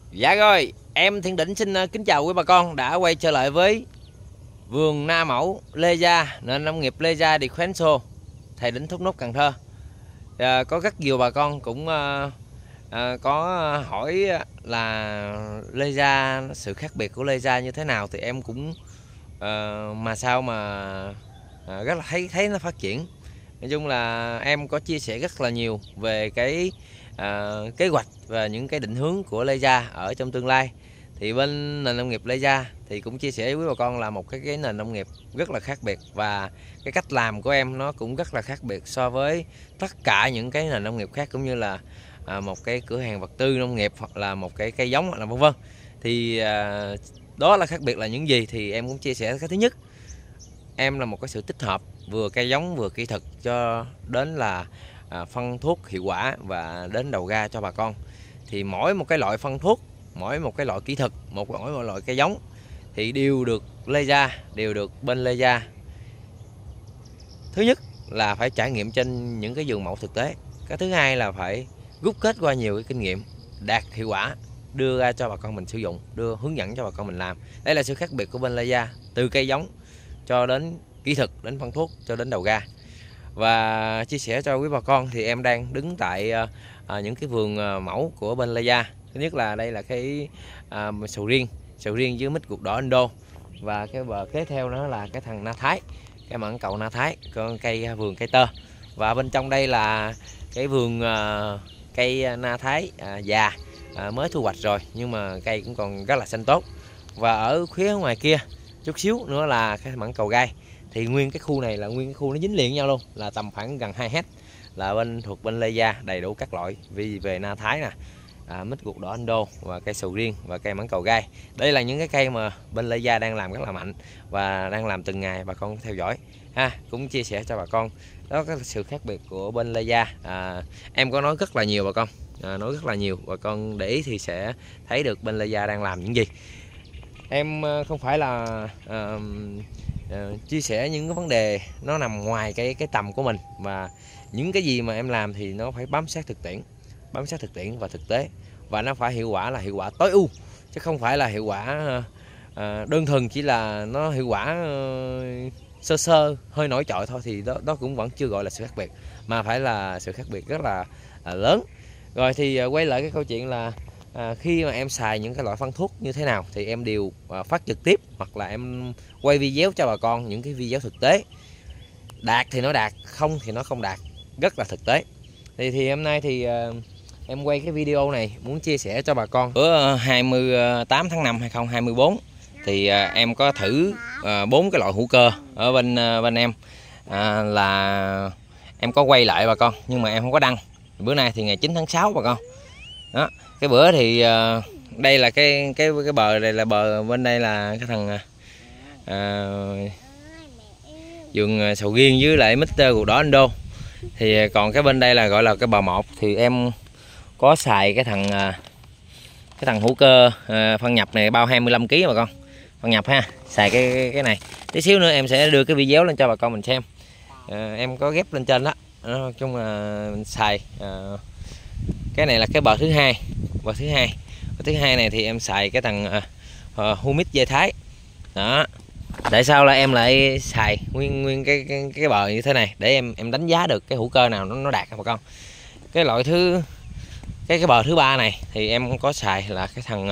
Dạ rồi, em Thiên Đỉnh xin kính chào quý bà con đã quay trở lại với vườn na mẫu Lê Gia, nền nông nghiệp Lê Gia Defenso, Thầy Đỉnh Thốt Nốt, Cần Thơ. Có rất nhiều bà con cũng có hỏi là Lê Gia, sự khác biệt của Lê Gia như thế nào, thì em cũng mà sao mà rất là thấy nó phát triển. Nói chung là em có chia sẻ rất là nhiều về cái kế hoạch và những cái định hướng của Lê Gia ở trong tương lai. Thì bên nền nông nghiệp Lê Gia thì cũng chia sẻ với bà con là một cái nền nông nghiệp rất là khác biệt, và cái cách làm của em nó cũng rất là khác biệt so với tất cả những cái nền nông nghiệp khác, cũng như là một cái cửa hàng vật tư nông nghiệp hoặc là một cái cây giống hoặc là vân vân. Thì đó là khác biệt là những gì thì em cũng chia sẻ. Cái thứ nhất, em là một cái sự tích hợp vừa cây giống vừa kỹ thuật cho đến là phân thuốc hiệu quả và đến đầu ra cho bà con. Thì mỗi một cái loại phân thuốc, mỗi một cái loại kỹ thuật, mỗi một loại cây giống thì đều được Lê Gia, đều được bên Lê Gia. Thứ nhất là phải trải nghiệm trên những cái vườn mẫu thực tế. Cái thứ hai là phải rút kết qua nhiều cái kinh nghiệm đạt hiệu quả, đưa ra cho bà con mình sử dụng, đưa hướng dẫn cho bà con mình làm. Đây là sự khác biệt của bên Lê Gia, từ cây giống cho đến kỹ thuật, đến phân thuốc, cho đến đầu ra. Và chia sẻ cho quý bà con thì em đang đứng tại những cái vườn mẫu của bên Lê Gia. Thứ nhất là đây là cái sầu riêng với mít ruột đỏ Indo, và cái bờ kế theo nó là cái thằng Na Thái, cái mãng cầu Na Thái, con cây vườn cây tơ. Và bên trong đây là cái vườn cây Na Thái già, mới thu hoạch rồi nhưng mà cây cũng còn rất là xanh tốt. Và ở phía ngoài kia chút xíu nữa là cái mãng cầu gai. Thì nguyên cái khu này là nguyên cái khu nó dính liền nhau luôn, là tầm khoảng gần 2 hectare, là thuộc bên Lê Gia, đầy đủ các loại về Na Thái nè, mít ruột đỏ Indo và cây sầu riêng và cây mãng cầu gai. Đây là những cái cây mà bên Lê Gia đang làm rất là mạnh và đang làm từng ngày, bà con theo dõi ha. Cũng chia sẻ cho bà con đó cái sự khác biệt của bên Lê Gia. Em có nói rất là nhiều bà con, nói rất là nhiều, bà con để ý thì sẽ thấy được bên Lê Gia đang làm những gì. Em không phải là chia sẻ những cái vấn đề nó nằm ngoài cái tầm của mình, mà những cái gì mà em làm thì nó phải bám sát thực tiễn, và thực tế, và nó phải hiệu quả, là hiệu quả tối ưu, chứ không phải là hiệu quả đơn thuần chỉ là nó hiệu quả sơ sơ hơi nổi trội thôi, thì đó cũng vẫn chưa gọi là sự khác biệt, mà phải là sự khác biệt rất là lớn. Rồi thì quay lại cái câu chuyện là khi mà em xài những cái loại phân thuốc như thế nào thì em đều phát trực tiếp, hoặc là em quay video cho bà con những cái video thực tế. Đạt thì nó đạt, không thì nó không đạt, rất là thực tế. Thì hôm nay thì em quay cái video này muốn chia sẻ cho bà con. Bữa 28 tháng 5 2024 thì em có thử 4 cái loại hữu cơ ở bên em, là em có quay lại bà con, nhưng mà em không có đăng. Bữa nay thì ngày 9 tháng 6 bà con. Đó, cái bữa thì đây là cái bờ, đây là bờ, bên đây là cái thằng vườn sầu riêng với lại mít ruột đỏ Indo. Thì còn cái bên đây là gọi là cái bờ 1, thì em có xài cái thằng hữu cơ phân nhập này, bao 25 kg bà con, phân nhập ha. Xài cái này, tí xíu nữa em sẽ đưa cái video lên cho bà con mình xem. Em có ghép lên trên đó, nói chung là mình xài cái này là cái bờ thứ hai. Bờ thứ hai này thì em xài cái thằng humic dây Thái đó. Tại sao là em lại xài nguyên cái bờ như thế này, để em đánh giá được cái hữu cơ nào nó đạt bà con. Cái loại cái bờ thứ ba này thì em có xài là cái thằng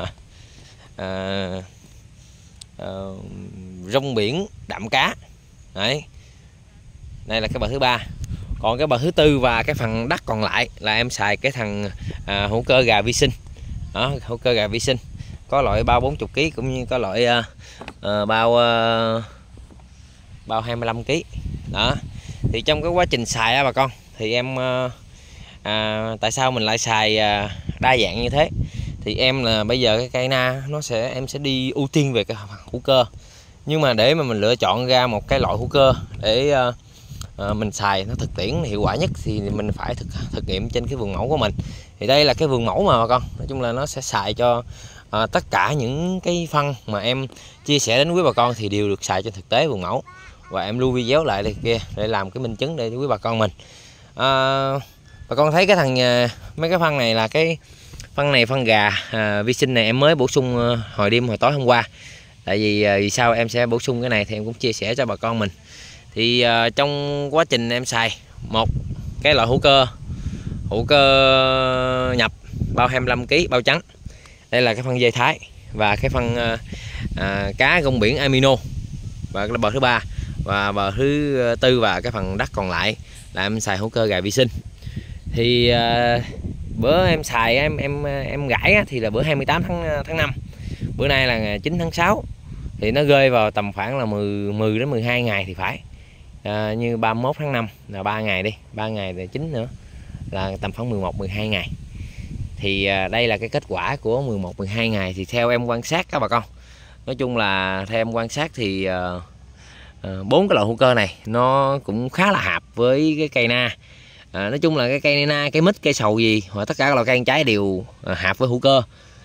rong biển đạm cá đấy. Đây là cái bờ thứ ba. Còn cái bờ thứ tư và cái phần đất còn lại là em xài cái thằng hữu cơ gà vi sinh đó, hữu cơ gà vi sinh, có loại bao 40 kg cũng như có loại bao 25 kg đó. Thì trong cái quá trình xài á bà con, thì em tại sao mình lại xài đa dạng như thế, thì em là bây giờ cái cây na em sẽ đi ưu tiên về cái hữu cơ, nhưng mà để mà mình lựa chọn ra một cái loại hữu cơ để mình xài nó thực tiễn hiệu quả nhất thì mình phải thực nghiệm trên cái vườn mẫu của mình. Thì đây là cái vườn mẫu mà bà con, nói chung là nó sẽ xài cho tất cả những cái phân mà em chia sẻ đến quý bà con thì đều được xài trên thực tế vườn mẫu, và em lưu video lại đây kia để làm cái minh chứng để quý bà con mình. Bà con thấy cái thằng mấy cái phân này là cái Phân này phân gà vi sinh này em mới bổ sung hồi tối hôm qua. Tại vì sao em sẽ bổ sung cái này thì em cũng chia sẻ cho bà con mình. Thì trong quá trình em xài một cái loại hữu cơ nhập bao 25 kg bao trắng. Đây là cái phân dây Thái và cái phân cá rong biển amino, và cái bờ thứ ba và bờ thứ tư, và cái phần đất còn lại là em xài hữu cơ gà vi sinh. Thì bữa em xài em gãi thì là bữa 28 tháng 5, bữa nay là ngày 9 tháng 6, thì nó rơi vào tầm khoảng là 10 đến 12 ngày thì phải. Như 31 tháng 5 là 3 ngày đi, 3 ngày là 9 nữa là tầm khoảng 11-12 ngày. Thì đây là cái kết quả của 11-12 ngày. Thì theo em quan sát các bà con, nói chung là theo em quan sát thì 4 cái loại hữu cơ này nó cũng khá là hợp với cái cây na. Nói chung là cái cây na, cây mít, cây sầu gì hoặc tất cả các loại cây ăn trái đều hợp với hữu cơ.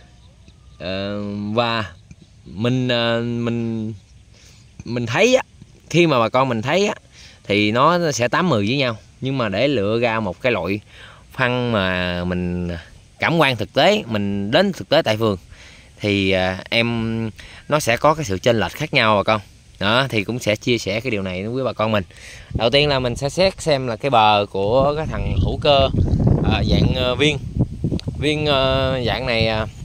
Và mình thấy á, khi mà bà con mình thấy á, thì nó sẽ 8-10 với nhau. Nhưng mà để lựa ra một cái loại phân mà mình cảm quan thực tế, mình đến thực tế tại vườn, thì nó sẽ có cái sự chênh lệch khác nhau bà con. Đó, thì cũng sẽ chia sẻ cái điều này với bà con mình. Đầu tiên là mình sẽ xét xem là cái bờ của cái thằng hữu cơ dạng viên dạng này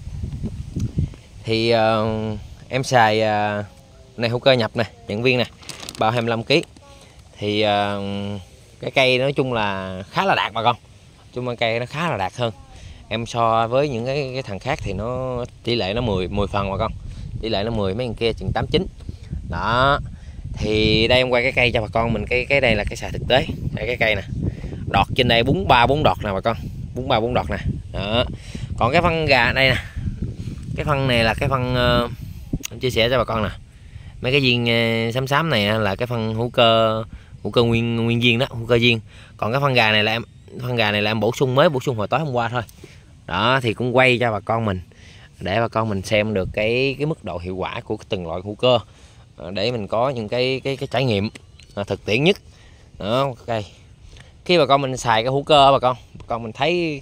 thì em xài này hữu cơ nhập này, dạng viên này, bao 25 kg. Thì cái cây nói chung là khá là đạt bà con. Chung là cây nó khá là đạt hơn. Em so với những cái thằng khác thì nó tỷ lệ nó 10 phần bà con. Tỷ lệ nó 10, mấy thằng kia chừng 8-9. Đó. Thì đây em quay cái cây cho bà con mình, cái đây là cái xài thực tế. Đây, cái cây nè. Đọt trên đây 4 đọt nè bà con. 4 đọt nè. Đó. Còn cái phân gà đây nè. Cái phân này là cái phân em chia sẻ cho bà con nè. Mấy cái viên xám này là cái phân hữu cơ nguyên viên đó, hữu cơ viên. Còn cái phân gà này là em bổ sung hồi tối hôm qua thôi. Đó, thì cũng quay cho bà con mình để bà con mình xem được cái mức độ hiệu quả của từng loại hữu cơ, để mình có những cái trải nghiệm thực tiễn nhất. Đó, ok. Khi bà con mình xài cái hữu cơ bà con mình thấy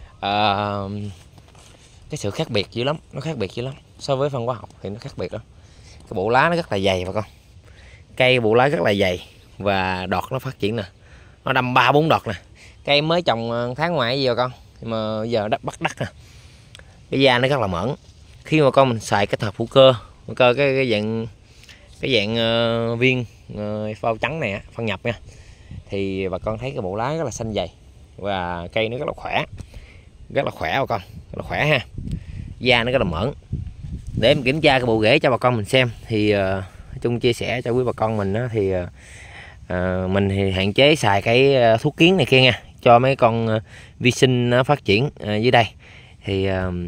cái sự khác biệt dữ lắm, nó khác biệt dữ lắm so với phân hóa học thì nó khác biệt lắm. Cái bộ lá nó rất là dày bà con, cây bộ lá rất là dày và đọt nó phát triển nè, nó đâm 3-4 đọt nè. Cây mới trồng tháng ngoài gì bà con, mà giờ bắt đất nè, cái da nó rất là mởn. Khi mà con mình xài kết hợp hữu cơ cái dạng viên phao trắng này phân nhập nha, thì bà con thấy cái bộ lá rất là xanh dày và cây nó rất là khỏe bà con, rất là khỏe ha, da nó rất là mởn. Để em kiểm tra cái bộ rễ cho bà con mình xem thì chung chia sẻ cho quý bà con mình đó, thì mình thì hạn chế xài cái thuốc kiến này kia nha, cho mấy con vi sinh nó phát triển dưới đây, thì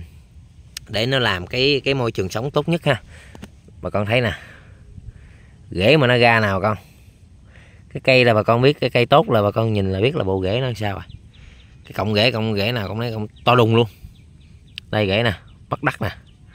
để nó làm cái môi trường sống tốt nhất ha. Bà con thấy nè, rễ mà nó ra nào bà con, cái cây là bà con biết cái cây tốt là bà con nhìn là biết là bộ rễ nó sao rồi. Cái cọng rễ nào cũng thấy to đùng luôn. Đây rễ nè, bắt đất nè.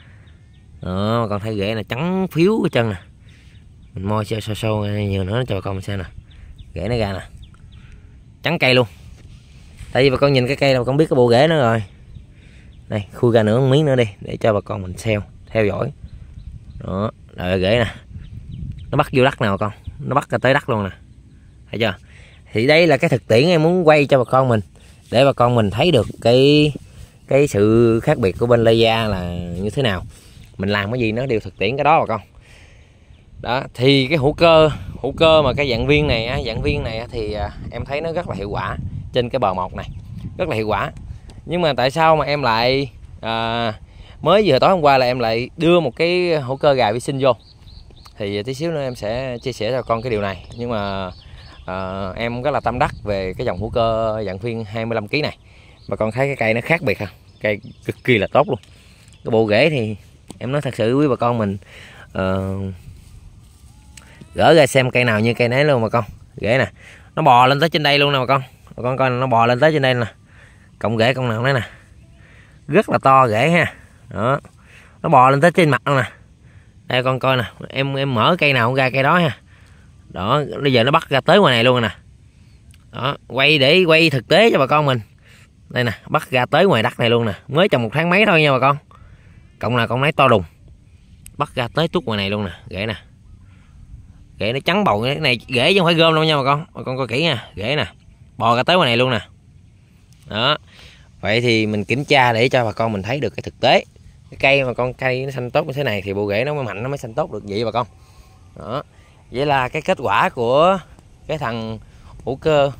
Đó, bà con thấy rễ là trắng phiếu cái chân nè. Mình moi sâu nhiều nữa cho bà con mình xem nè. Rễ nó ra nè, trắng cây luôn. Tại vì bà con nhìn cái cây là bà con biết cái bộ rễ nó rồi. Đây, khui ra nữa một miếng nữa đi để cho bà con mình theo dõi. Đó, rồi rễ nè, nó bắt vô đất nào bà con, nó bắt ra tới đất luôn nè, thấy chưa? Thì đây là cái thực tiễn em muốn quay cho bà con mình, để bà con mình thấy được cái sự khác biệt của bên Lê Gia là như thế nào. Mình làm cái gì nó đều thực tiễn cái đó bà con. Đó, thì cái hữu cơ mà cái dạng viên này thì em thấy nó rất là hiệu quả trên cái bờ một này, rất là hiệu quả. Nhưng mà tại sao mà em lại mới vừa tối hôm qua là em lại đưa một cái hữu cơ gà vi sinh vô, thì tí xíu nữa em sẽ chia sẻ cho con cái điều này. Nhưng mà em rất là tâm đắc về cái dòng hữu cơ dạng viên 25 kg này. Bà con thấy cái cây nó khác biệt ha, cây cực kỳ là tốt luôn. Cái bộ rễ thì em nói thật sự với bà con mình, gỡ ra xem cây nào như cây nấy luôn bà con. Rễ nè, nó bò lên tới trên đây luôn nè bà con coi nó bò lên tới trên đây nè. Cộng rễ con nào đấy nè, rất là to rễ ha. Đó, nó bò lên tới trên mặt luôn nè. Đây con coi nè, em mở cây nào cũng ra cây đó ha. Đó, bây giờ nó bắt ra tới ngoài này luôn nè. Đó, quay để quay thực tế cho bà con mình. Đây nè, bắt ra tới ngoài đất này luôn nè, mới trồng 1 tháng mấy thôi nha bà con. Cọng nào cọng nấy to đùng, bắt ra tới tuốt ngoài này luôn nè, rễ nè, rễ nó trắng bầu. Cái này rễ chứ không phải gom đâu nha bà con coi kỹ nha, rễ nè, bò ra tới ngoài này luôn nè. Đó, vậy thì mình kiểm tra để cho bà con mình thấy được cái thực tế cái cây mà con cây nó xanh tốt như thế này thì bộ rễ nó mới mạnh, nó mới xanh tốt được vậy bà con. Đó, vậy là cái kết quả của cái thằng hữu cơ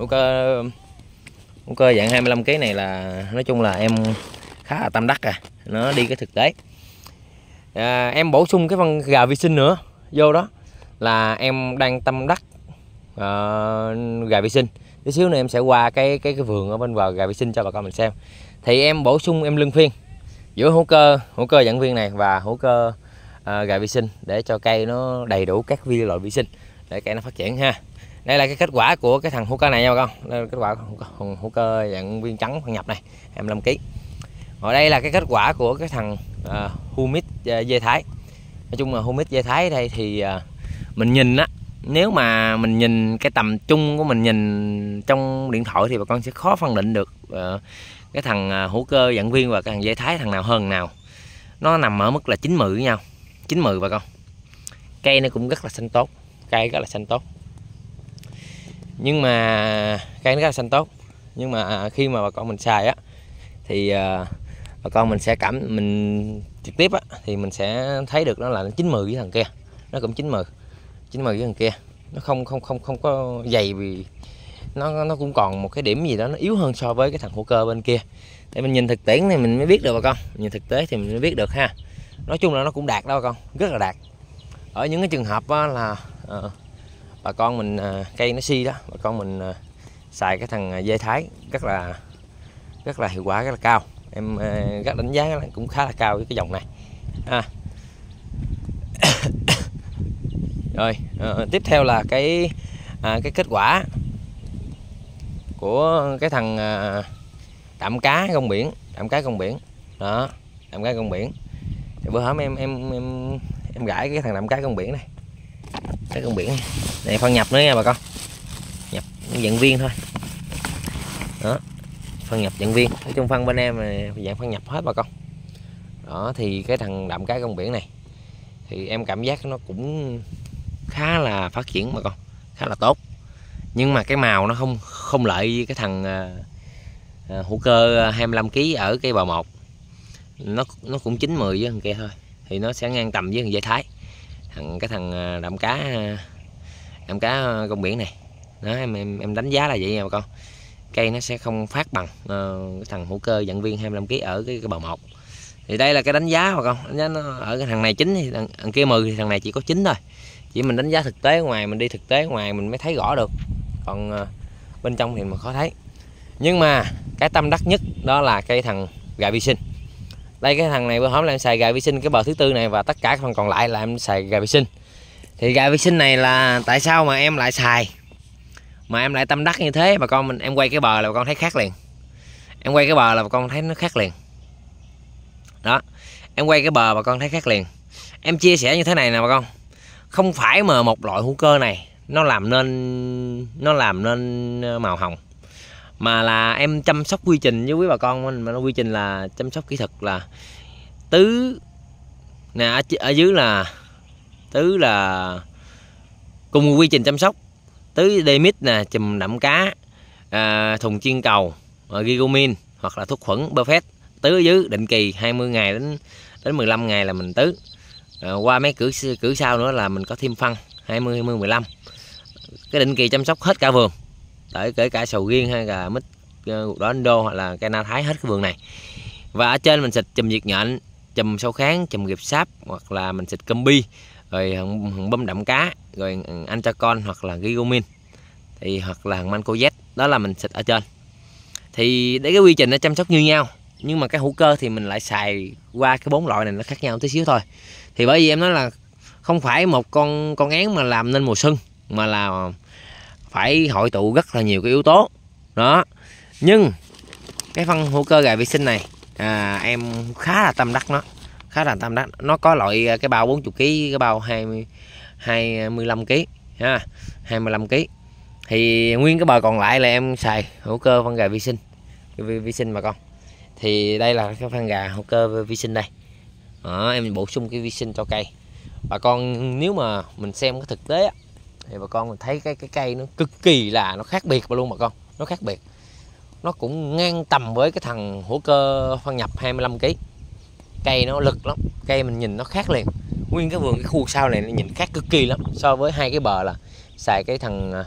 dạng 25 kg này là nói chung là em khá là tâm đắc à, nó đi cái thực tế. Em bổ sung cái phân gà vi sinh nữa vô đó là em đang tâm đắc gà vi sinh. Tí xíu nữa em sẽ qua cái vườn ở bên vào gà vi sinh cho bà con mình xem. Thì em bổ sung em luân phiên giữa hữu cơ dạng viên này và hữu cơ gà vi sinh để cho cây nó đầy đủ các loại vi sinh để cây nó phát triển ha. Đây là cái kết quả của cái thằng hữu cơ này nha bà con. Đây là kết quả hữu cơ dạng viên trắng phân nhập này 25 kg. Ở đây là cái kết quả của cái thằng humic dê Thái. Nói chung là humic dê Thái đây thì mình nhìn á, nếu mà mình nhìn cái tầm trung của mình nhìn trong điện thoại thì bà con sẽ khó phân định được cái thằng hữu cơ dạng viên và cái thằng dê Thái thằng nào hơn nào. Nó nằm ở mức là 90 với nhau, 90 bà con. Cây nó cũng rất là xanh tốt, cây rất là xanh tốt. Nhưng mà cây nó rất là xanh tốt, nhưng mà khi mà bà con mình xài á thì bà con mình sẽ mình trực tiếp á thì mình sẽ thấy được nó là nó 90 với thằng kia, nó cũng 90 với thằng kia, nó không có dày vì nó cũng còn một cái điểm gì đó nó yếu hơn so với cái thằng hữu cơ bên kia. Để mình nhìn thực tiễn này mình mới biết được bà con, nhìn thực tế thì mình mới biết được ha. Nói chung là nó cũng đạt đó bà con, rất là đạt. Ở những cái trường hợp á, là bà con mình cây nó si đó, bà con mình xài cái thằng dê Thái rất là hiệu quả, rất là cao. Em rất đánh giá cũng khá là cao với cái dòng này ha. Rồi tiếp theo là cái kết quả của cái thằng đạm cá rong biển, đó, đạm cá rong biển. Thì bữa hổm em gãi cái thằng đạm cá rong biển này, cái rong biển này phân nhập nữa nha bà con, nhập dạng viên thôi. Đó, phân nhập dạng viên, nói chung phân bên em là dạng phân nhập hết bà con. Đó thì cái thằng đạm cá rong biển này thì em cảm giác nó cũng khá là phát triển bà con, khá là tốt. Nhưng mà cái màu nó không lợi với cái thằng hữu cơ 25 kg ở cây bò 1. Nó cũng 90 với thằng kia thôi, thì nó sẽ ngang tầm với thằng dê Thái. Cái thằng đạm cá rong biển này đó, em đánh giá là vậy nha bà con. Cây nó sẽ không phát bằng cái thằng hữu cơ dạng viên 25 kg ở cái bò 1. Thì đây là cái đánh giá bà con, đánh giá nó ở cái thằng này 9 thì thằng kia 10 thì thằng này chỉ có 9 thôi. Chỉ mình đánh giá thực tế ngoài, mình đi thực tế ngoài mình mới thấy rõ được, còn bên trong thì mà khó thấy. Nhưng mà cái tâm đắc nhất đó là cái thằng gà vi sinh. Đây cái thằng này bữa hổm là em xài gà vi sinh cái bờ thứ tư này, và tất cả phần còn lại là em xài gà vi sinh. Thì gà vi sinh này là tại sao mà em lại xài mà em lại tâm đắc như thế bà con. Em quay cái bờ là bà con thấy khác liền, em quay cái bờ là bà con thấy nó khác liền. Đó, em quay cái bờ bà con thấy khác liền. Em chia sẻ như thế này nè bà con, không phải mà một loại hữu cơ này nó làm nên màu hồng, mà là em chăm sóc quy trình với quý bà con mình. Mà nó quy trình là chăm sóc kỹ thuật là tứ nè, ở dưới là tứ là cùng quy trình chăm sóc tứ Demit nè, chùm đạm cá, thùng chiên cầu, Gigomin hoặc là thuốc khuẩn Perfect, tứ ở dưới định kỳ 20 ngày đến 15 ngày là mình tứ. Qua mấy cử sau nữa là mình có thêm phân 20 15. Cái định kỳ chăm sóc hết cả vườn, kể cả sầu riêng hay là mít đó Indo hoặc là cây na Thái, hết cái vườn này. Và ở trên mình xịt chùm diệt nhện, chùm sâu kháng, chùm nghiệp sáp, hoặc là mình xịt combi, rồi bơm đạm cá, rồi Antracon hoặc là Gigomin, thì hoặc là Mancojet, đó là mình xịt ở trên. Thì để cái quy trình nó chăm sóc như nhau, nhưng mà cái hữu cơ thì mình lại xài qua cái 4 loại này nó khác nhau tí xíu thôi. Thì bởi vì em nói là không phải một con én mà làm nên mùa xuân, mà là phải hội tụ rất là nhiều cái yếu tố đó. Nhưng cái phân hữu cơ gà vi sinh này em khá là tâm đắc nó, nó có loại cái bao 40 kg, cái bao 25 kg ha, 25 kg. Thì nguyên cái bờ còn lại là em xài hữu cơ phân gà vi sinh vi sinh bà con. Thì đây là cái phân gà hữu cơ vi sinh đây. Đó, em bổ sung cái vi sinh cho cây. Bà con nếu mà mình xem cái thực tế á, thì bà con mình thấy cái cây nó cực kỳ là nó khác biệt luôn bà con. Nó khác biệt. Nó cũng ngang tầm với cái thằng hữu cơ phân nhập 25 kg. Cây nó lực lắm, cây mình nhìn nó khác liền. Nguyên cái vườn cái khu sau này nó nhìn khác cực kỳ lắm so với hai cái bờ là xài cái thằng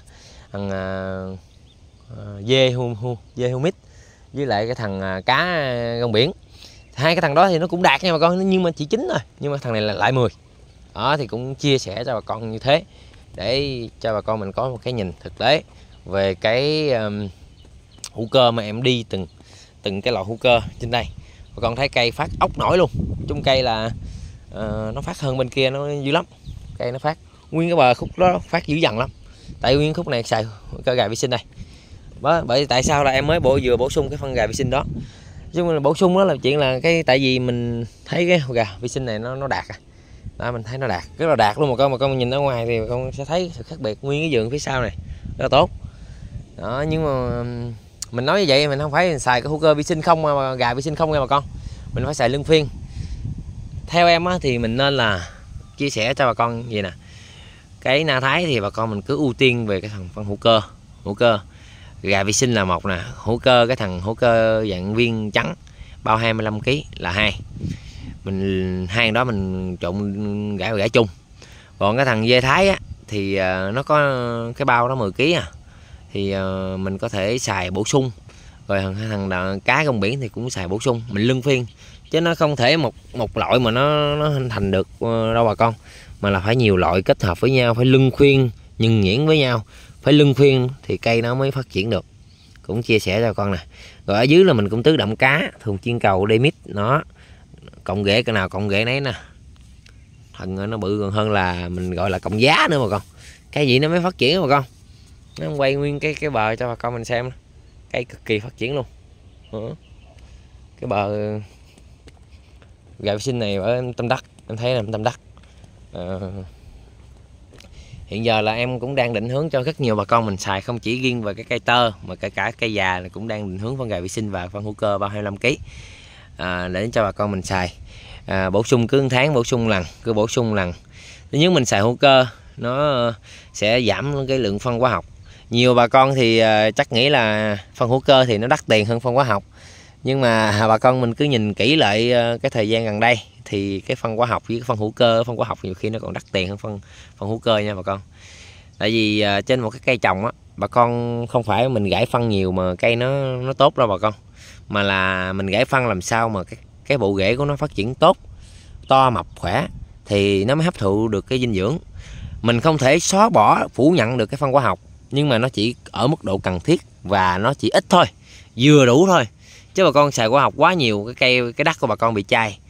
dê humid với lại cái thằng cá rong biển. Hai cái thằng đó thì nó cũng đạt nha bà con, nhưng mà chỉ 9 thôi, nhưng mà thằng này là lại 10. Đó thì cũng chia sẻ cho bà con như thế để cho bà con mình có một cái nhìn thực tế về cái hữu cơ mà em đi từng cái loại hữu cơ trên đây. Bà con thấy cây phát ốc nổi luôn, chung cây là nó phát hơn bên kia nó dữ lắm. Cây nó phát nguyên cái bờ khúc đó phát dữ dằn lắm, tại nguyên khúc này xài cơ gà vi sinh đây. Bởi tại sao là em mới vừa bổ sung cái phân gà vi sinh đó, chứ mình bổ sung đó là chuyện là cái tại vì mình thấy cái gà vi sinh này nó đạt đó, mình thấy nó đạt rất là đạt luôn. Mà con nhìn ở ngoài thì con sẽ thấy sự khác biệt. Nguyên cái vườn phía sau này rất là tốt đó, nhưng mà mình nói như vậy mình không phải xài cái hữu cơ vi sinh không mà gà vi sinh không nha bà con, mình phải xài luân phiên. Theo em á, thì mình nên là chia sẻ cho bà con gì nè, cái na thái thì bà con mình cứ ưu tiên về cái thằng phân hữu cơ gà vi sinh là một nè, hữu cơ cái thằng hữu cơ dạng viên trắng bao 25 kg là 2. Mình hai đó mình trộn gãi chung. Còn cái thằng dê thái á thì nó có cái bao đó 10 kg thì mình có thể xài bổ sung. Rồi thằng cá rong biển thì cũng xài bổ sung, mình luân phiên, chứ nó không thể một loại mà nó hình thành được đâu bà con, mà là phải nhiều loại kết hợp với nhau, phải luân phiên nhường nhuyễn với nhau, phải luân phiên thì cây nó mới phát triển được. Cũng chia sẻ cho con nè. Rồi ở dưới là mình cũng tứ đậm cá thường chiên cầu Demit nó cộng rễ cái nào cộng rễ nấy nè, thần nó bự còn hơn là mình gọi là cộng giá nữa bà con. Cái gì nó mới phát triển bà con. Nó quay nguyên cái bờ cho bà con mình xem, cây cực kỳ phát triển luôn. Cái bờ gà vi sinh này ở Tâm Đắc, em thấy là Tâm Đắc. Hiện giờ là em cũng đang định hướng cho rất nhiều bà con mình xài, không chỉ riêng về cái cây tơ mà kể cả cây già là cũng đang định hướng phân gà vi sinh và phân hữu cơ 25 kg để cho bà con mình xài. Bổ sung cứ 1 tháng bổ sung lần, cứ bổ sung lần. Nếu mình xài hữu cơ nó sẽ giảm cái lượng phân hóa học. Nhiều bà con thì chắc nghĩ là phân hữu cơ thì nó đắt tiền hơn phân hóa học, nhưng mà bà con mình cứ nhìn kỹ lại cái thời gian gần đây thì cái phân hóa học với cái phân hữu cơ, phân hóa học nhiều khi nó còn đắt tiền hơn phân hữu cơ nha bà con. Tại vì trên một cái cây trồng á, bà con không phải mình rải phân nhiều mà cây nó tốt đâu bà con, mà là mình rải phân làm sao mà cái bộ rễ của nó phát triển tốt, to mập khỏe thì nó mới hấp thụ được cái dinh dưỡng. Mình không thể xóa bỏ phủ nhận được cái phân hóa học, nhưng mà nó chỉ ở mức độ cần thiết và nó chỉ ít thôi, vừa đủ thôi. Chứ bà con xài hóa học quá nhiều, cái đất của bà con bị chai,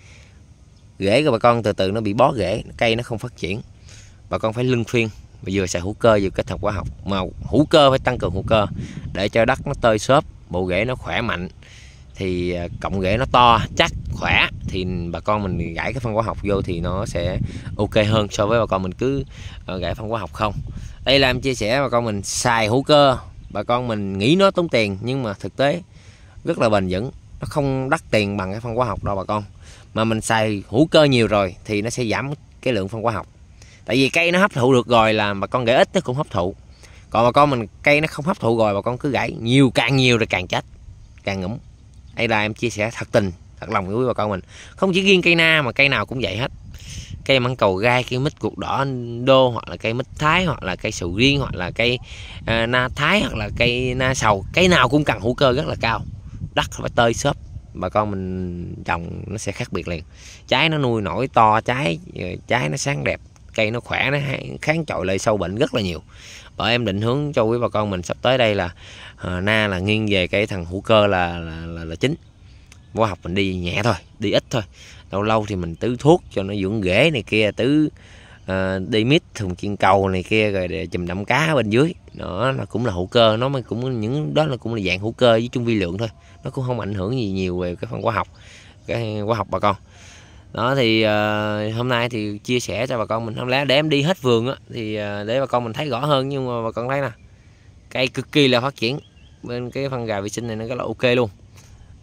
rễ của bà con từ từ nó bị bó rễ, cây nó không phát triển. Bà con phải luân phiên, vừa xài hữu cơ vừa kết hợp hóa học, mà hữu cơ phải tăng cường hữu cơ để cho đất nó tơi xốp, bộ rễ nó khỏe mạnh, thì cộng rễ nó to chắc khỏe thì bà con mình gãi cái phân hóa học vô thì nó sẽ ok hơn so với bà con mình cứ gãi phân hóa học không. Đây là em chia sẻ bà con mình xài hữu cơ, bà con mình nghĩ nó tốn tiền nhưng mà thực tế rất là bền vững, nó không đắt tiền bằng cái phân hóa học đâu bà con. Mà mình xài hữu cơ nhiều rồi thì nó sẽ giảm cái lượng phân hóa học, tại vì cây nó hấp thụ được rồi là bà con gãi ít nó cũng hấp thụ. Còn bà con mình cây nó không hấp thụ rồi bà con cứ gãi nhiều, càng nhiều rồi càng chết, càng ngủm. Đây là em chia sẻ thật tình thật lòng với bà con mình, không chỉ riêng cây na mà cây nào cũng vậy hết. Cây mãng cầu gai, cây mít ruột đỏ đô, hoặc là cây mít thái, hoặc là cây sầu riêng, hoặc là cây na thái, hoặc là cây na sầu, cây nào cũng cần hữu cơ rất là cao, đất phải tơi xốp, bà con mình trồng nó sẽ khác biệt liền. Trái nó nuôi nổi to, trái nó sáng đẹp, cây nó khỏe, nó kháng chọi lại sâu bệnh rất là nhiều. Bởi em định hướng cho quý bà con mình sắp tới đây là na là nghiêng về cái thằng hữu cơ là chính. Hóa học mình đi nhẹ thôi, đi ít thôi, lâu lâu thì mình tứ thuốc cho nó dưỡng rễ này kia, tứ Demit thường chiên cầu này kia, rồi để chùm đậm cá bên dưới đó là cũng là hữu cơ. Nó mới cũng những đó là cũng là dạng hữu cơ với chung vi lượng thôi, nó cũng không ảnh hưởng gì nhiều về cái phân hóa học, cái hóa học bà con. Đó thì hôm nay thì chia sẻ cho bà con mình, không lẽ để em đi hết vườn á thì để bà con mình thấy rõ hơn, nhưng mà bà con thấy nè, cây cực kỳ là phát triển bên cái phân gà vi sinh này nó rất là ok luôn.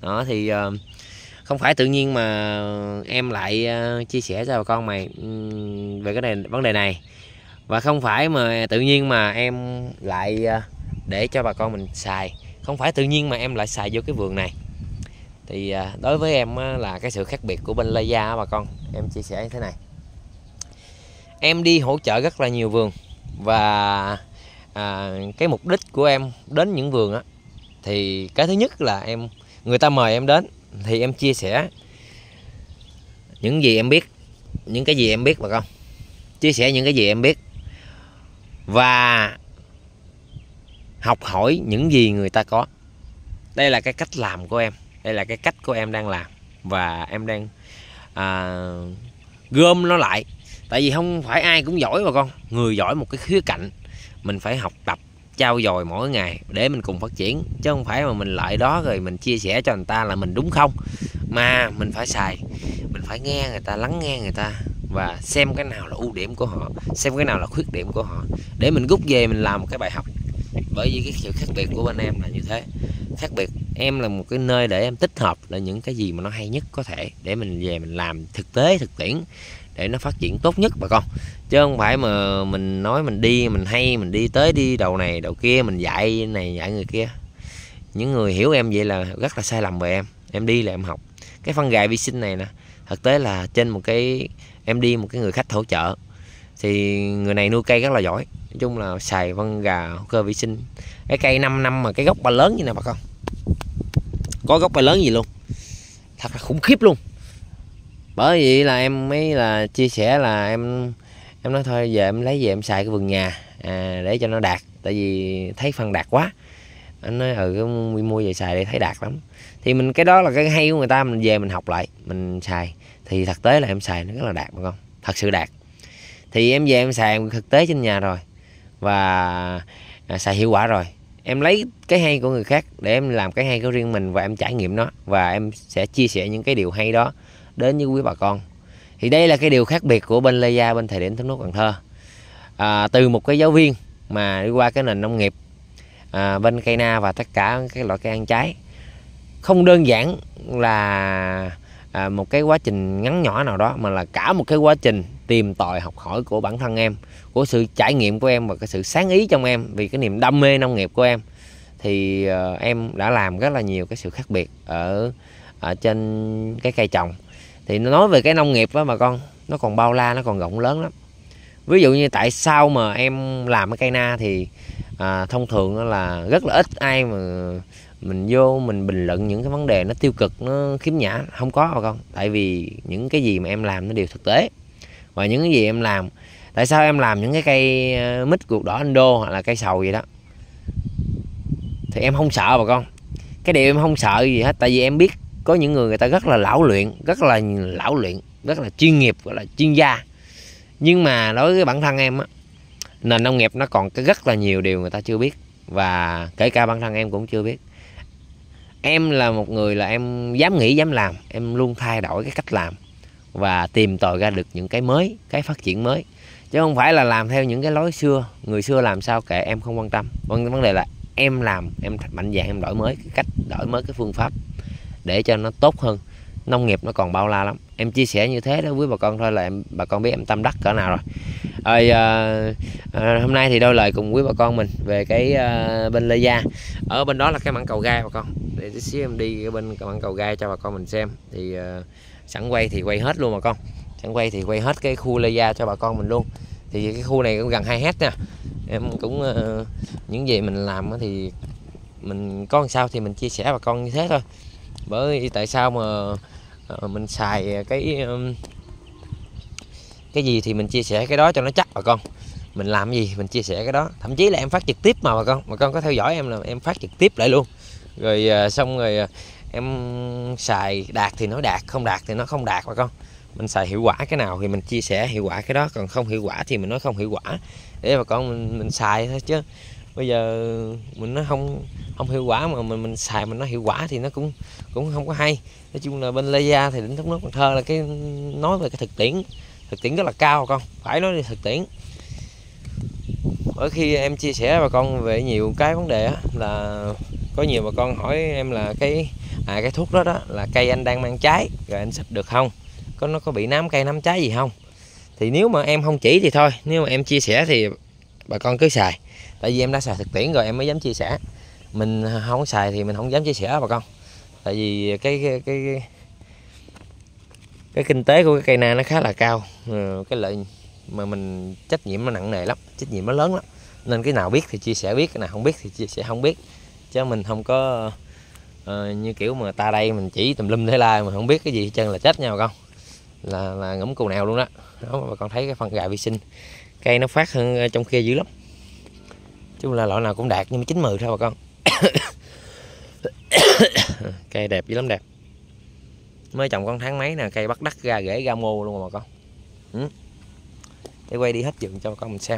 Đó thì không phải tự nhiên mà em lại chia sẻ cho bà con mày về cái vấn đề này, và không phải mà tự nhiên mà em lại để cho bà con mình xài, không phải tự nhiên mà em lại xài vô cái vườn này. Thì đối với em là cái sự khác biệt của bên Lê Gia bà con, em chia sẻ như thế này. Em đi hỗ trợ rất là nhiều vườn, và cái mục đích của em đến những vườn á, thì cái thứ nhất là người ta mời em đến thì em chia sẻ những gì em biết, những cái gì em biết bà con, chia sẻ những cái gì em biết và học hỏi những gì người ta có. Đây là cái cách làm của em, đây là cái cách của em đang làm, và em đang gom nó lại. Tại vì không phải ai cũng giỏi bà con, người giỏi một cái khía cạnh, mình phải học tập trau dồi mỗi ngày để mình cùng phát triển, chứ không phải mà mình lại đó rồi mình chia sẻ cho người ta là mình đúng không, mà mình phải xài, mình phải nghe người ta, lắng nghe người ta và xem cái nào là ưu điểm của họ, xem cái nào là khuyết điểm của họ, để mình rút về mình làm một cái bài học. Bởi vì cái sự khác biệt của bên em là như thế. Khác biệt, em là một cái nơi để em tích hợp là những cái gì mà nó hay nhất có thể, để mình về mình làm thực tế, thực tiễn để nó phát triển tốt nhất bà con. Chứ không phải mà mình nói mình đi, mình hay mình đi tới đi đầu này đầu kia, mình dạy này dạy người kia. Những người hiểu em vậy là rất là sai lầm về em. Em đi là em học. Cái phân gài vi sinh này nè, thực tế là trên một cái, em đi một cái người khách hỗ trợ, thì người này nuôi cây rất là giỏi. Nói chung là xài phân gà hữu cơ vi sinh. Cái cây 5 năm mà cái gốc ba lớn như nè bà con, có gốc ba lớn gì luôn, thật là khủng khiếp luôn. Bởi vậy là em mới là chia sẻ là em nói thôi giờ em lấy về em xài cái vườn nhà để cho nó đạt. Tại vì thấy phân đạt quá, anh nói mua về xài để thấy đạt lắm. Thì mình cái đó là cái hay của người ta, mình về mình học lại mình xài. Thì thực tế là em xài nó rất là đạt bà con, thật sự đạt. Thì em về em xài thực tế trên nhà rồi, và xài hiệu quả rồi. Em lấy cái hay của người khác để em làm cái hay của riêng mình, và em trải nghiệm nó, và em sẽ chia sẻ những cái điều hay đó đến với quý bà con. Thì đây là cái điều khác biệt của bên Lê Gia, bên Thầy Điểm Thốt Nốt Cần Thơ. Từ một cái giáo viên mà đi qua cái nền nông nghiệp bên cây na và tất cả các loại cây ăn trái, không đơn giản là một cái quá trình ngắn nhỏ nào đó, mà là cả một cái quá trình tìm tòi học hỏi của bản thân em, của sự trải nghiệm của em và cái sự sáng ý trong em, vì cái niềm đam mê nông nghiệp của em. Thì em đã làm rất là nhiều cái sự khác biệt ở trên cái cây trồng. Thì nói về cái nông nghiệp đó bà con, nó còn bao la, nó còn rộng lớn lắm. Ví dụ như tại sao mà em làm cái cây na thì thông thường là rất là ít ai mà mình vô mình bình luận những cái vấn đề nó tiêu cực, nó khiếm nhã, không có bà con. Tại vì những cái gì mà em làm nó đều thực tế. Và những cái gì em làm, tại sao em làm những cái cây mít ruột đỏ Indo hoặc là cây sầu gì đó, thì em không sợ bà con. Cái điều em không sợ gì hết, tại vì em biết có những người ta rất là lão luyện, rất là chuyên nghiệp, gọi là chuyên gia. Nhưng mà đối với bản thân em á, nền nông nghiệp nó còn rất là nhiều điều người ta chưa biết, và kể cả bản thân em cũng chưa biết. Em là một người là em dám nghĩ dám làm, em luôn thay đổi cái cách làm và tìm tòi ra được những cái mới, cái phát triển mới, chứ không phải là làm theo những cái lối xưa. Người xưa làm sao kệ, em không quan tâm. Vấn đề là em làm, em mạnh dạn em đổi mới cái cách, đổi mới cái phương pháp để cho nó tốt hơn. Nông nghiệp nó còn bao la lắm. Em chia sẻ như thế đó với bà con thôi là bà con biết em tâm đắc cỡ nào rồi. Hôm nay thì đôi lời cùng quý bà con mình về cái bên Lê Gia. Ở bên đó là cái mảng cầu gai bà con. Để tí xíu em đi bên mảng cầu gai cho bà con mình xem. Thì sẵn quay thì quay hết luôn bà con. Sẵn quay thì quay hết cái khu Lê Gia cho bà con mình luôn. Thì cái khu này cũng gần 2 hectare nha. Em cũng những gì mình làm thì mình có làm sao thì mình chia sẻ bà con như thế thôi. Bởi tại sao mà mình xài cái gì thì mình chia sẻ cái đó cho nó chắc bà con. Mình làm cái gì mình chia sẻ cái đó. Thậm chí là em phát trực tiếp mà bà con có theo dõi em là em phát trực tiếp lại luôn. Rồi xong rồi em xài đạt thì nó đạt, không đạt thì nó không đạt bà con. Mình xài hiệu quả cái nào thì mình chia sẻ hiệu quả cái đó, còn không hiệu quả thì mình nói không hiệu quả để bà con mình xài thôi. Chứ bây giờ mình nó không hiệu quả mà mình xài mình nó hiệu quả thì nó cũng không có hay. Nói chung là bên Lê Gia thì Thốt Nốt Cần Thơ là cái nói về cái thực tiễn rất là cao bà con, phải nói đi thực tiễn. Bởi khi em chia sẻ bà con về nhiều cái vấn đề á, là có nhiều bà con hỏi em là cái cái thuốc đó đó là cây anh đang mang trái, rồi anh xịt được không, nó có bị nám cây nám trái gì không. Thì nếu mà em không chỉ thì thôi, nếu mà em chia sẻ thì bà con cứ xài, tại vì em đã xài thực tiễn rồi em mới dám chia sẻ. Mình không có xài thì mình không dám chia sẻ bà con, tại vì cái kinh tế của cái cây na nó khá là cao, cái lợi mà mình trách nhiệm nó nặng nề lắm, trách nhiệm nó lớn lắm, nên cái nào biết thì chia sẻ biết, cái nào không biết thì chia sẻ không biết, chứ mình không có như kiểu mà ta đây mình chỉ tùm lum thế la mà không biết cái gì hết trơn là chết nha bà con, là ngủm cù nào luôn đó. Đó bà con thấy cái phân gà vi sinh cây nó phát hơn trong kia dữ lắm, chứ là loại nào cũng đạt nhưng mà 90 thôi bà con. Cây đẹp dữ lắm, đẹp, mới trồng con tháng mấy nè, cây bắt đắt ra rễ ra mô luôn mà bà con. Để quay đi hết vườn cho bà con mình xem.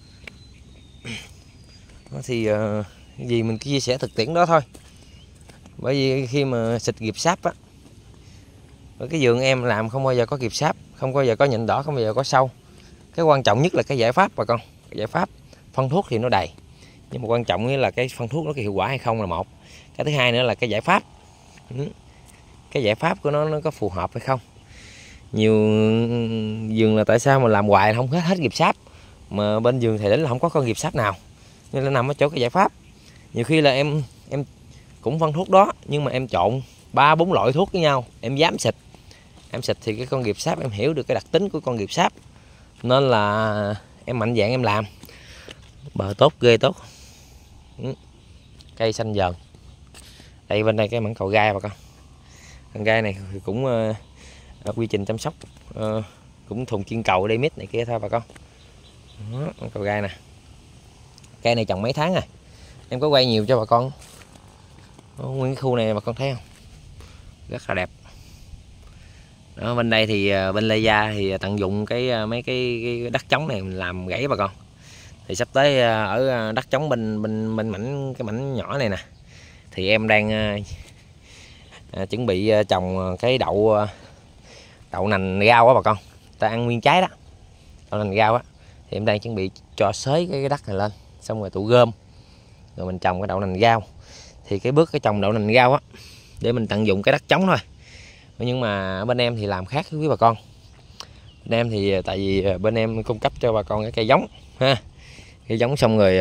Đó thì cái gì mình cứ chia sẻ thực tiễn đó thôi, bởi vì khi mà xịt nghiệp sáp á, ở cái vườn em làm không bao giờ có nghiệp sáp, không bao giờ có nhện đỏ, không bao giờ có sâu. Cái quan trọng nhất là cái giải pháp bà con, cái giải pháp phân thuốc thì nó đầy, nhưng mà quan trọng là cái phân thuốc nó có hiệu quả hay không là một, cái thứ hai nữa là cái giải pháp, cái giải pháp của nó có phù hợp hay không. Nhiều vườn là tại sao mà làm hoài không hết nghiệp sáp, mà bên vườn thầy Lĩnh là không có con nghiệp sáp nào, nên nó nằm ở chỗ cái giải pháp. Nhiều khi là em cũng phân thuốc đó, nhưng mà em trộn 3-4 loại thuốc với nhau, em dám xịt, em xịt thì cái con nghiệp sáp em hiểu được cái đặc tính của con nghiệp sáp, nên là em mạnh dạn em làm. Bờ tốt ghê tốt, cây xanh dần. Đây bên đây cái mảng cầu gai bà con, con gai này cũng quy trình chăm sóc cũng thùng chiên cầu đây mít này kia thôi bà con. Đó, cầu gai nè, cây này trồng mấy tháng rồi, em có quay nhiều cho bà con. Đó, nguyên cái khu này bà con thấy không, rất là đẹp. Đó, bên đây thì bên Lê Gia thì tận dụng mấy cái đất trống này mình làm rẫy bà con. Thì sắp tới ở đất trống bên cái mảnh nhỏ này nè, thì em đang chuẩn bị trồng cái đậu nành rau á bà con, ta ăn nguyên trái đó, đậu nành rau á, thì em đang chuẩn bị cho xới cái đất này lên, xong rồi tụ gom rồi mình trồng cái đậu nành rau. Thì cái bước cái trồng đậu nành rau á, để mình tận dụng cái đất trống thôi, nhưng mà bên em thì làm khác với bà con. Bên em thì tại vì bên em cung cấp cho bà con cái cây giống ha, cây giống xong rồi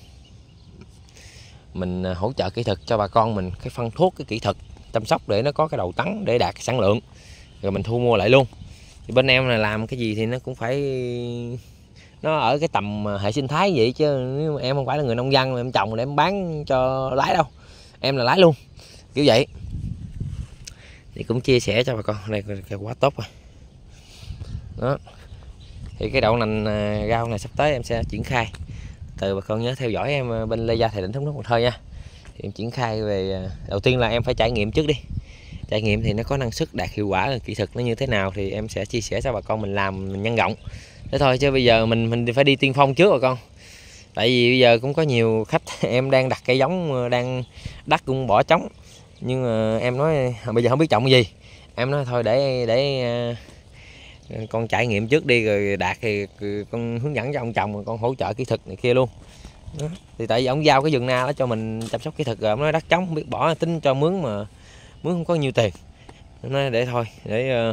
mình hỗ trợ kỹ thuật cho bà con mình, cái phân thuốc, cái kỹ thuật chăm sóc để nó có cái đầu tắn để đạt sản lượng, rồi mình thu mua lại luôn. Thì bên em là làm cái gì thì nó cũng phải nó ở cái tầm hệ sinh thái vậy, chứ nếu mà em không phải là người nông dân mà em trồng để em bán cho lái đâu, em là lái luôn kiểu vậy. Thì cũng chia sẻ cho bà con, đây quá tốt rồi. Đó thì cái đậu nành rau này sắp tới em sẽ triển khai, từ bà con nhớ theo dõi em bên Lê Gia Thầy Lĩnh Thống Đốc Cần Thơ nha. Thì em triển khai về đầu tiên là em phải trải nghiệm trước đi, trải nghiệm thì nó có năng suất đạt hiệu quả, kỹ thuật nó như thế nào thì em sẽ chia sẻ cho bà con mình làm, mình nhân rộng thế thôi. Chứ bây giờ mình phải đi tiên phong trước bà con, tại vì bây giờ cũng có nhiều khách em đang đặt cây giống, đang đất cũng bỏ trống, nhưng mà em nói bây giờ không biết trồng cái gì, em nói thôi để con trải nghiệm trước đi, rồi đạt thì con hướng dẫn cho ông trồng, con hỗ trợ kỹ thuật này kia luôn. Đó. Thì tại vì ông giao cái vườn na đó cho mình chăm sóc kỹ thuật, rồi ông nói đất trống không biết bỏ, tính cho mướn mà mướn không có nhiều tiền, nói để thôi để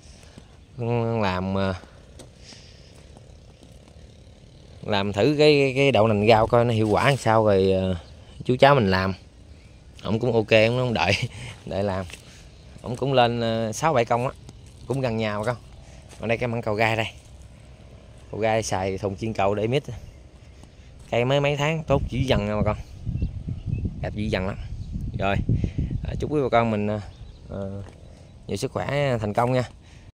làm thử cái đậu nành rau coi nó hiệu quả làm sao, rồi chú cháu mình làm. Ông cũng ok, ông không đợi làm, ông cũng lên 6-7 công á, cũng gần nhà mà con. Ở đây cái mảng cầu gai đây, cầu gai xài thùng chiên cầu để mít, cây mới mấy tháng tốt dữ dằn nha bà con, đẹp dữ dằn lắm. Rồi chúc quý bà con mình nhiều sức khỏe, thành công nha.